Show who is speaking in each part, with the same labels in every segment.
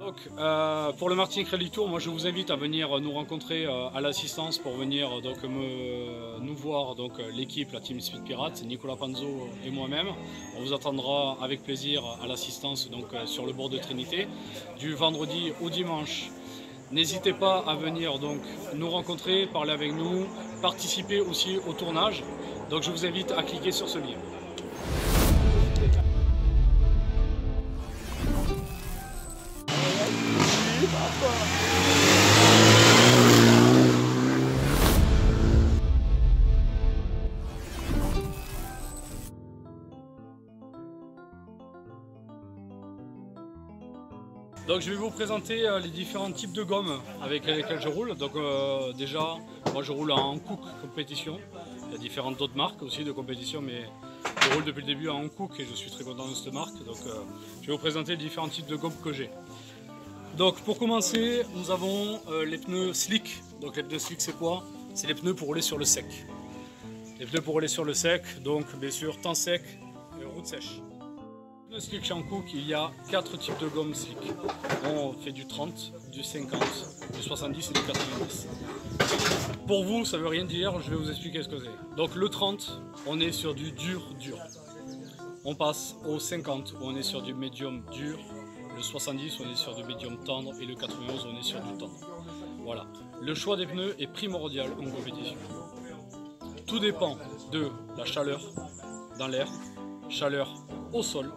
Speaker 1: Donc, pour le Martinique Rally Tour, moi je vous invite à venir nous rencontrer à l'assistance pour venir nous voir l'équipe, la Team Speed Pirates, Nicolas Panzo et moi-même. On vous attendra avec plaisir à l'assistance sur le bord de Trinité du vendredi au dimanche. N'hésitez pas à venir nous rencontrer, parler avec nous, participer aussi au tournage. Donc je vous invite à cliquer sur ce lien. Donc je vais vous présenter les différents types de gommes avec lesquelles je roule. Donc déjà, moi je roule en Hankook compétition. Il y a différentes autres marques aussi de compétition, mais je roule depuis le début en Hankook et je suis très content de cette marque. Donc je vais vous présenter les différents types de gommes que j'ai. Donc pour commencer, nous avons les pneus slick. Donc les pneus slick c'est quoi? C'est les pneus pour rouler sur le sec. Les pneus pour rouler sur le sec, donc bien sûr temps sec et route sèche. Le slick chez Hankook, il y a 4 types de gomme slick. On fait du 30, du 50, du 70 et du 90. Pour vous, ça ne veut rien dire, je vais vous expliquer ce que c'est. Donc le 30, on est sur du dur. On passe au 50, où on est sur du médium dur. Le 70, on est sur du médium tendre. Et le 91, on est sur du tendre. Voilà. Le choix des pneus est primordial en compétition. Tout dépend de la chaleur dans l'air, chaleur au sol,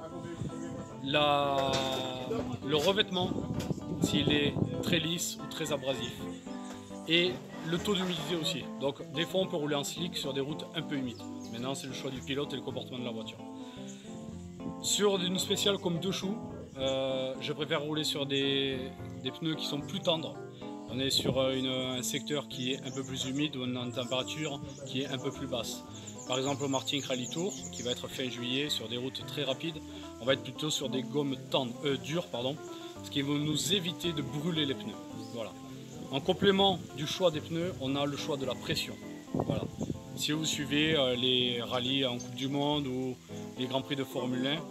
Speaker 1: le revêtement, s'il est très lisse ou très abrasif, et le taux d'humidité aussi. Donc des fois on peut rouler en slick sur des routes un peu humides. Maintenant c'est le choix du pilote et le comportement de la voiture. Sur une spéciale comme deux choux, je préfère rouler sur des pneus qui sont plus tendres. On est sur un secteur qui est un peu plus humide, où on a une température qui est un peu plus basse. Par exemple au Martinique Rally Tour, qui va être fin juillet, sur des routes très rapides, on va être plutôt sur des gommes dures, ce qui va nous éviter de brûler les pneus. Voilà. En complément du choix des pneus, on a le choix de la pression. Voilà. Si vous suivez les rallyes en Coupe du Monde ou les Grands Prix de Formule 1,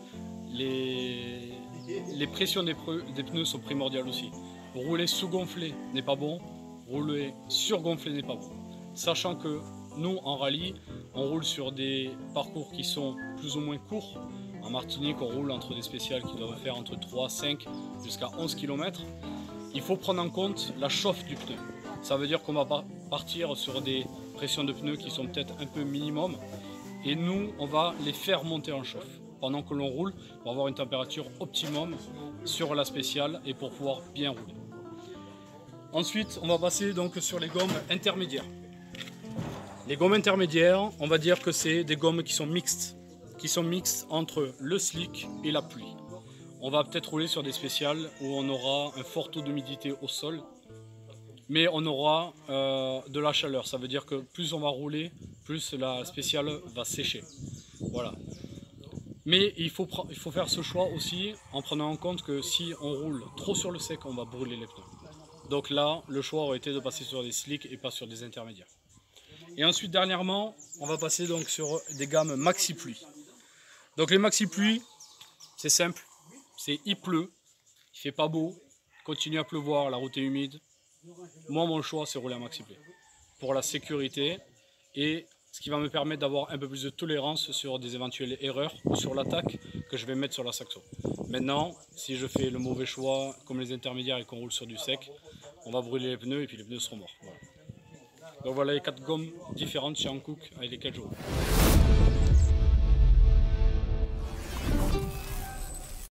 Speaker 1: les pressions des pneus sont primordiales aussi. Rouler sous-gonflé n'est pas bon, rouler sur-gonflé n'est pas bon. Sachant que nous, en rallye, on roule sur des parcours qui sont plus ou moins courts. En Martinique, on roule entre des spéciales qui doivent faire entre 3, 5 jusqu'à 11 km. Il faut prendre en compte la chauffe du pneu. Ça veut dire qu'on va partir sur des pressions de pneus qui sont peut-être un peu minimum. Et nous, on va les faire monter en chauffe. Pendant que l'on roule, pour avoir une température optimum sur la spéciale et pour pouvoir bien rouler. Ensuite, on va passer sur les gommes intermédiaires. Les gommes intermédiaires, on va dire que c'est des gommes qui sont mixtes entre le slick et la pluie. On va peut-être rouler sur des spéciales où on aura un fort taux d'humidité au sol, mais on aura de la chaleur. Ça veut dire que plus on va rouler, plus la spéciale va sécher. Voilà. Mais il faut faire ce choix aussi en prenant en compte que si on roule trop sur le sec, on va brûler les pneus. Donc là, le choix aurait été de passer sur des slicks et pas sur des intermédiaires. Et ensuite, dernièrement, on va passer sur des gammes maxi pluie. Donc les maxi pluie, c'est simple, il pleut, il fait pas beau, il continue à pleuvoir, la route est humide. Moi, mon choix, c'est rouler en maxi pluie pour la sécurité et ce qui va me permettre d'avoir un peu plus de tolérance sur des éventuelles erreurs ou sur l'attaque que je vais mettre sur la saxo. Maintenant, si je fais le mauvais choix, comme les intermédiaires et qu'on roule sur du sec, on va brûler les pneus et puis les pneus seront morts. Voilà. Donc voilà les 4 gommes différentes chez Hankook avec lesquelles je roule.